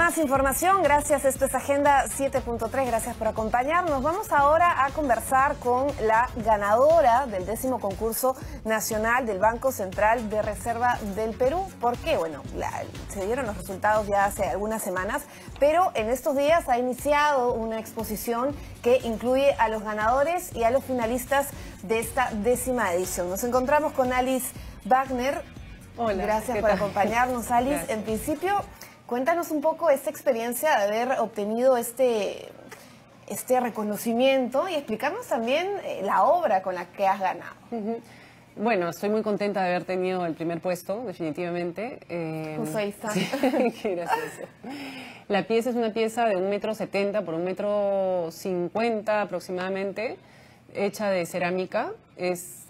Más información, gracias. Esto es Agenda 7.3, gracias por acompañarnos. Vamos ahora a conversar con la ganadora del 10º concurso nacional del Banco Central de Reserva del Perú. ¿Por qué? Bueno, se dieron los resultados ya hace algunas semanas, pero en estos días ha iniciado una exposición que incluye a los ganadores y a los finalistas de esta 10ª edición. Nos encontramos con Alice Wagner. Hola. Gracias por acompañarnos, Alice. Gracias. En principio, cuéntanos un poco esta experiencia de haber obtenido este reconocimiento y explicarnos también la obra con la que has ganado. Bueno, estoy muy contenta de haber tenido el primer puesto, definitivamente. Justo ahí está. Sí, qué gracioso. La pieza es una pieza de 1,70 m por 1,50 m aproximadamente, hecha de cerámica. Es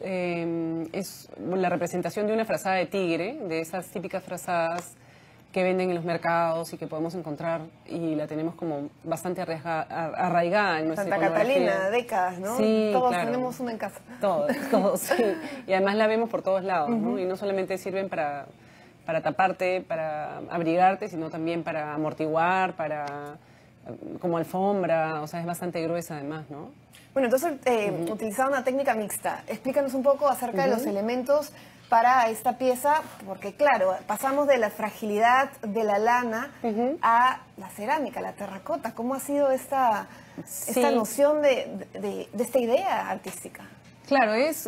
la representación de una frazada de tigre, de esas típicas frazadas que venden en los mercados y que podemos encontrar, y la tenemos como bastante arraigada en nuestra Santa iconografía. Catalina, décadas, ¿no? Sí, todos claro. tenemos una en casa. Todos, sí. Y además la vemos por todos lados, ¿no? Y no solamente sirven para taparte, para abrigarte, sino también para amortiguar, como alfombra, o sea, es bastante gruesa además, ¿no? Bueno, entonces utilizaba una técnica mixta. Explícanos un poco acerca de los elementos para esta pieza, porque claro, pasamos de la fragilidad de la lana a la cerámica, la terracota. ¿Cómo ha sido esta noción de esta idea artística? Claro, es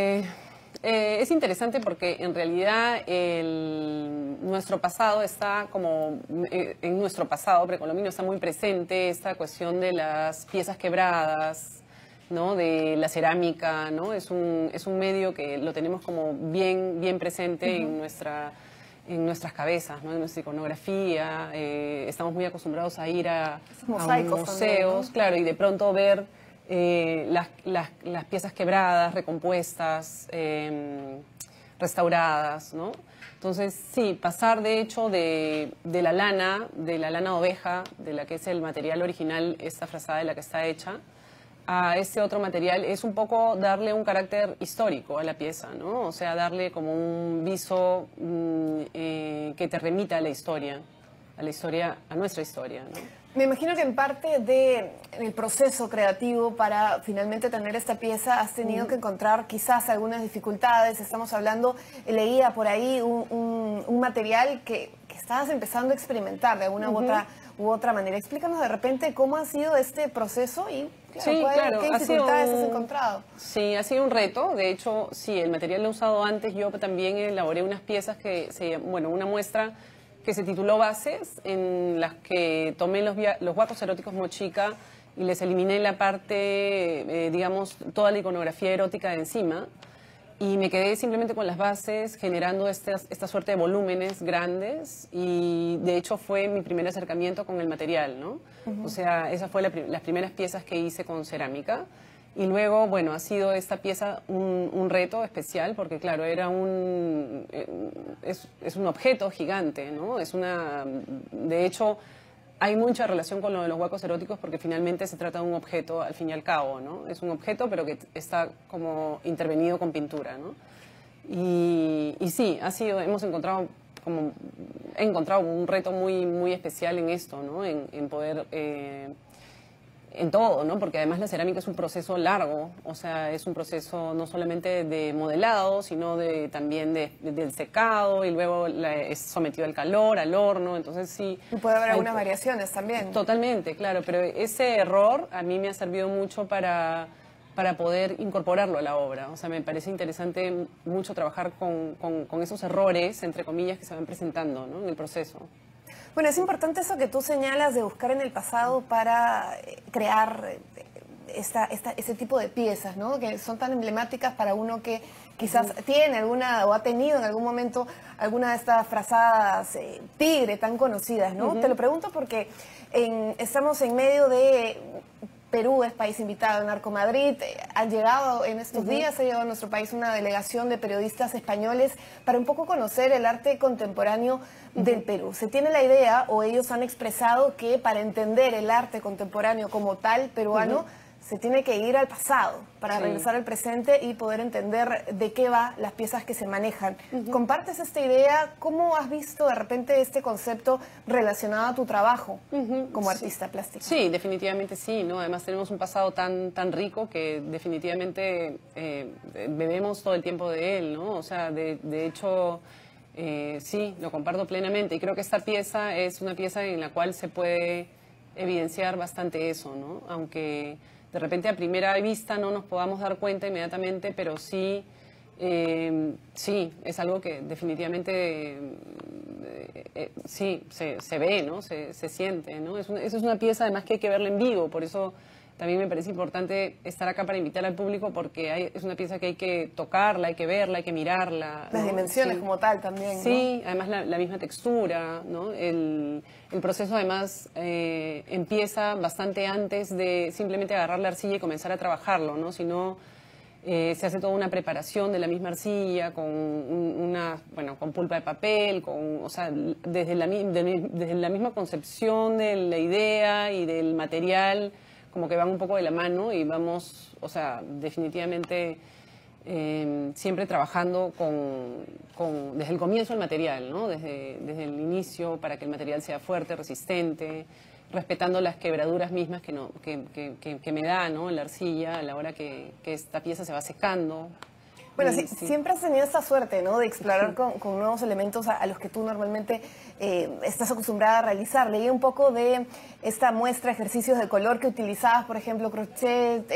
interesante porque en realidad nuestro pasado está como, en nuestro pasado precolombino está muy presente esta cuestión de las piezas quebradas, ¿no? De la cerámica, ¿no? Es un medio que lo tenemos como bien presente en nuestras cabezas, ¿no? En nuestra iconografía. Estamos muy acostumbrados a ir a museos, también, ¿no? Claro, y de pronto ver las piezas quebradas, recompuestas, restauradas, ¿no? Entonces, sí, pasar de hecho de la lana de oveja, de la que es el material original, esta frazada de la que está hecha, a este otro material, es un poco darle un carácter histórico a la pieza, ¿no? O sea, darle como un viso que te remita a la historia, a nuestra historia, ¿no? Me imagino que en parte del proceso creativo para finalmente tener esta pieza has tenido que encontrar quizás algunas dificultades. Estamos hablando, leía por ahí un material que estabas empezando a experimentar de alguna u otra manera. Explícanos de repente cómo ha sido este proceso y claro, qué dificultades has encontrado. Sí, ha sido un reto. De hecho, sí, el material lo he usado antes. Yo también elaboré unas piezas una muestra que se tituló Bases, en las que tomé los huacos eróticos Mochica y les eliminé la parte, digamos, toda la iconografía erótica de encima, y me quedé simplemente con las bases, generando esta suerte de volúmenes grandes, y de hecho fue mi primer acercamiento con el material, ¿no? O sea, esa fue las primeras piezas que hice con cerámica. Y luego, bueno, ha sido esta pieza un reto especial porque, claro, es un objeto gigante, ¿no? De hecho, hay mucha relación con lo de los huacos eróticos porque finalmente se trata de un objeto al fin y al cabo, ¿no? Es un objeto pero que está como intervenido con pintura, ¿no? Y sí, he encontrado un reto muy especial en esto, ¿no? En poder... en todo, ¿no? Porque además la cerámica es un proceso largo, o sea, es un proceso no solamente de modelado, sino también del secado, y luego es sometido al calor, al horno, entonces sí. Y puede haber algunas variaciones también. Totalmente, claro, pero ese error a mí me ha servido mucho para poder incorporarlo a la obra. O sea, me parece interesante mucho trabajar con esos errores, entre comillas, que se van presentando, ¿no? En el proceso. Bueno, es importante eso que tú señalas de buscar en el pasado para crear ese tipo de piezas, ¿no? Que son tan emblemáticas para uno que quizás tiene alguna o ha tenido en algún momento alguna de estas frazadas tigre tan conocidas, ¿no? Te lo pregunto porque estamos en medio de... Perú es país invitado en Narcomadrid. Ha llegado en estos días, ha llegado a nuestro país una delegación de periodistas españoles para un poco conocer el arte contemporáneo del Perú. Se tiene la idea, o ellos han expresado, que para entender el arte contemporáneo como tal peruano, se tiene que ir al pasado para regresar al presente y poder entender de qué va las piezas que se manejan. ¿Compartes esta idea? ¿Cómo has visto de repente este concepto relacionado a tu trabajo como artista plástico? Sí, definitivamente sí, ¿no? Además tenemos un pasado tan rico que definitivamente bebemos todo el tiempo de él, ¿no? O sea, de hecho, sí, lo comparto plenamente. Y creo que esta pieza es una pieza en la cual se puede evidenciar bastante eso, ¿no? Aunque de repente a primera vista no nos podamos dar cuenta inmediatamente, pero sí, sí, es algo que definitivamente sí, se ve, ¿no? Se siente, ¿no? Esa es una pieza además que hay que verla en vivo, por eso también me parece importante estar acá para invitar al público porque es una pieza que hay que tocarla, hay que verla, hay que mirarla, ¿no? Las dimensiones como tal también, sí, ¿no? además la misma textura, ¿no? El proceso además empieza bastante antes de simplemente agarrar la arcilla y comenzar a trabajarlo, ¿no? Sino se hace toda una preparación de la misma arcilla con con pulpa de papel, o sea, desde la misma concepción de la idea y del material, como que van un poco de la mano y vamos, o sea, definitivamente siempre trabajando desde el comienzo del material, ¿no? Desde el inicio para que el material sea fuerte, resistente, respetando las quebraduras mismas que me da, ¿no? La arcilla a la hora que esta pieza se va secando. Bueno, sí, siempre has tenido esta suerte, ¿no? De explorar con nuevos elementos a los que tú normalmente estás acostumbrada a realizar. Leí un poco de esta muestra, ejercicios de color que utilizabas, por ejemplo, crochet,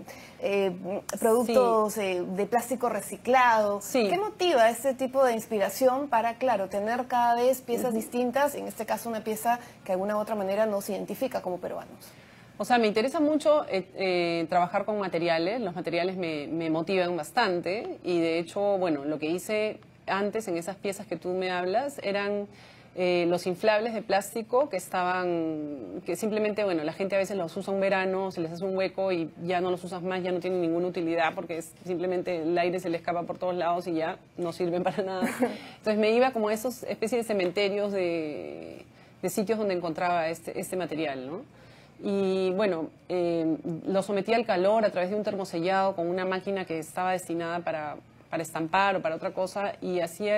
productos de plástico reciclado. Sí. ¿Qué motiva este tipo de inspiración para, claro, tener cada vez piezas distintas, en este caso una pieza que de alguna u otra manera nos identifica como peruanos? O sea, me interesa mucho trabajar con materiales, los materiales me motivan bastante y de hecho, bueno, lo que hice antes en esas piezas que tú me hablas eran los inflables de plástico que simplemente, bueno, la gente a veces los usa un verano, se les hace un hueco y ya no los usas más, ya no tienen ninguna utilidad porque simplemente el aire se le escapa por todos lados y ya no sirven para nada. Entonces me iba como a esos especies de cementerios de sitios donde encontraba este material, ¿no? Y bueno, lo sometí al calor a través de un termosellado con una máquina que estaba destinada para estampar o para otra cosa y hacía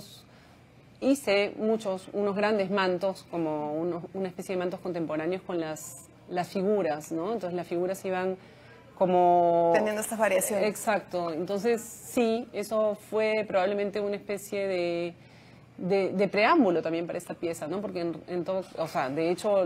hice unos grandes mantos, como una especie de mantos contemporáneos con las figuras, ¿no? Entonces las figuras iban como... teniendo estas variaciones. Exacto, entonces sí, eso fue probablemente una especie de preámbulo también para esta pieza, ¿no? Porque o sea, de hecho...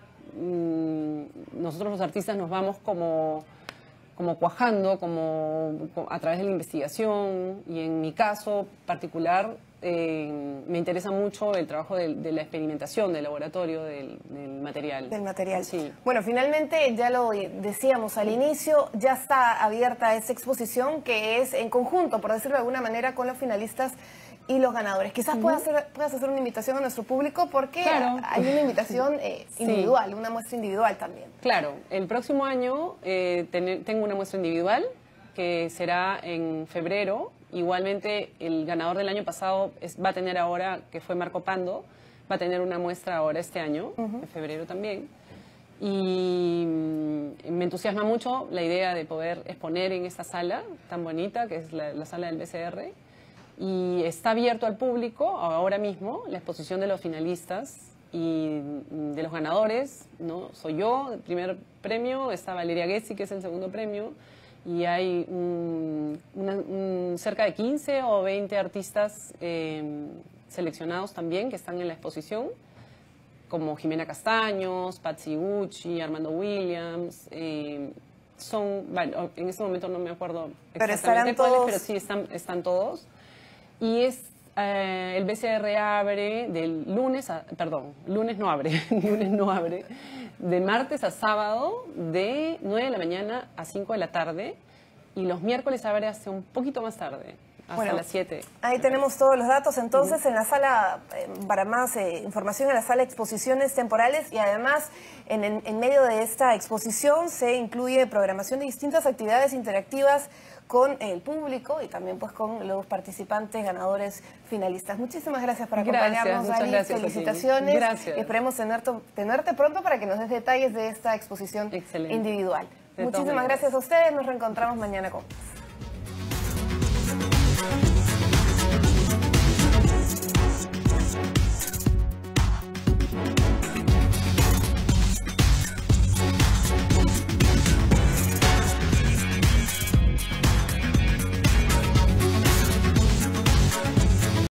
nosotros los artistas nos vamos como cuajando a través de la investigación y en mi caso particular me interesa mucho el trabajo de la experimentación del laboratorio del material. Del material. Sí. Bueno, finalmente, ya lo decíamos al inicio, ya está abierta esa exposición que es en conjunto, por decirlo de alguna manera, con los finalistas y los ganadores. Quizás puedas hacer una invitación a nuestro público porque hay una invitación individual, una muestra individual también. Claro, el próximo año tengo una muestra individual que será en febrero. Igualmente el ganador del año pasado va a tener ahora, que fue Marco Pando, va a tener una muestra ahora este año, en febrero también. Y me entusiasma mucho la idea de poder exponer en esta sala tan bonita, que es la sala del BCR. Y está abierto al público ahora mismo la exposición de los finalistas y de los ganadores, ¿no? Soy yo, el primer premio, está Valeria Gessi, que es el segundo premio, y hay cerca de 15 o 20 artistas seleccionados también que están en la exposición, como Jimena Castaños, Patsy Gucci, Armando Williams, bueno, en este momento no me acuerdo exactamente cuáles, pero sí están todos. Y el BCR abre lunes no abre, lunes no abre, de martes a sábado de 9 de la mañana a 5 de la tarde y los miércoles abre hasta un poquito más tarde, hasta las 7. Ahí tenemos todos los datos, entonces, en la sala, para más información, en la sala de exposiciones temporales y además en medio de esta exposición se incluye programación de distintas actividades interactivas con el público y también pues con los participantes, ganadores, finalistas. Muchísimas gracias por acompañarnos, muchas Ali. gracias. Felicitaciones. Gracias. Esperemos tenerte pronto para que nos des detalles de esta exposición Excelente. individual. De todas Muchísimas maneras. gracias a ustedes. Nos reencontramos mañana con más.